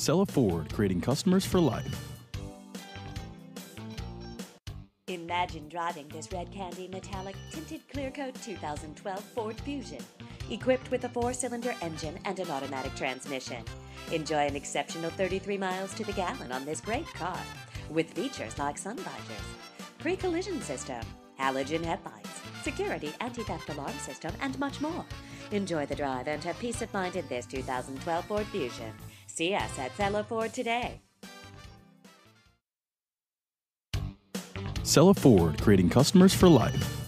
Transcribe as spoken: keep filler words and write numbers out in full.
Cella Ford, creating customers for life. Imagine driving this red candy metallic tinted clear coat two thousand twelve Ford Fusion, equipped with a four-cylinder engine and an automatic transmission. Enjoy an exceptional thirty-three miles to the gallon on this great car, with features like sun visors, pre-collision system, halogen headlights, security anti-theft alarm system, and much more. Enjoy the drive and have peace of mind in this two thousand twelve Ford Fusion. See us at Cella Ford today. Cella Ford, creating customers for life.